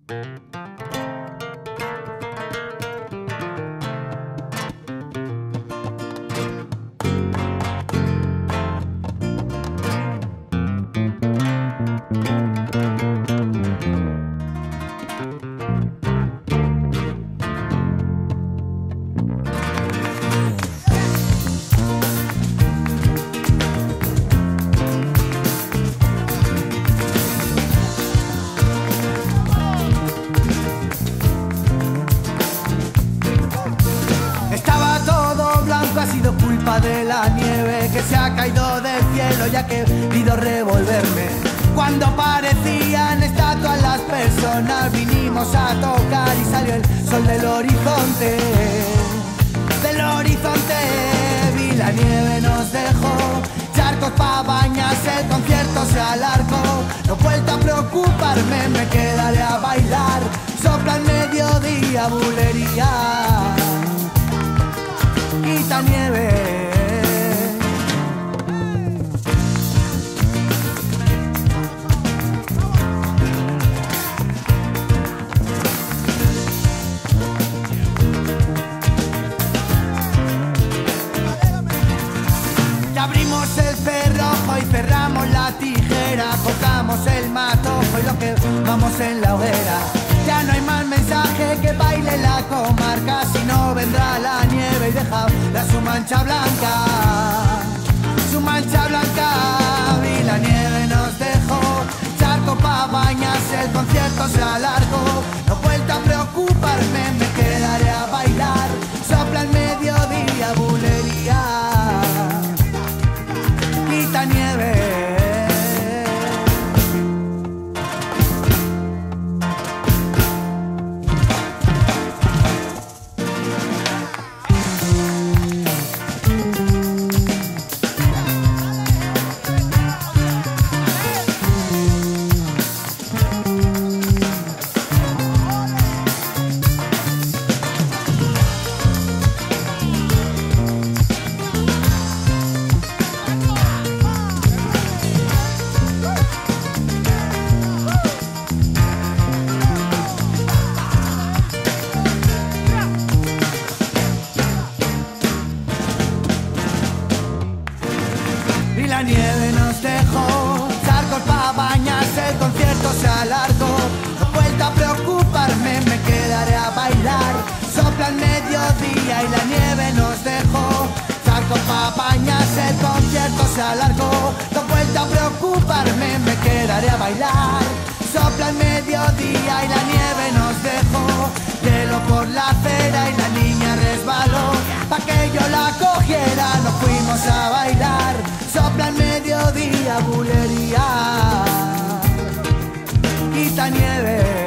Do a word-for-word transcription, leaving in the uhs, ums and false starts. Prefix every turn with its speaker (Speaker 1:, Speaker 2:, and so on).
Speaker 1: Ha sido culpa de la nieve que se ha caído del cielo y ha querido revolverme. Cuando parecían estatuas las personas, vinimos a tocar y salió el sol del horizonte. Del horizonte vi la nieve, nos dejó charcos pa' bañarse, el concierto se alargó. No he vuelto a preocuparme, me quedaré a bailar. Sopla el mediodía, bulería, quita nieve. Ya abrimos el cerrojo y cerramos la tijera, cortamos el matojo y lo que vamos en la hoguera. Ya no hay más mensaje que baile la comarca, si no vendrá la nieve y deja su mancha blanca, su mancha blanca. Y la nieve nos dejó charco pa' bañarse, el concierto se alargó. No he vuelto a preocuparme, me quedaré a bailar. Sopla el mediodía, bulería, quita nieve. La nieve nos dejó charcos pa' bañarse, el concierto se alargó. No he vuelto a preocuparme, me quedaré a bailar. Sopla el mediodía y la nieve nos dejó charcos pa' bañarse, el concierto se alargó. No he vuelto a preocuparme, me quedaré a bailar. Sopla el mediodía y la nieve nos dejó hielo por la acera y la niña resbaló. Pa' que yo la cogiera nos fuimos a bailar. Sopla el mediodía, bulería, quita nieve.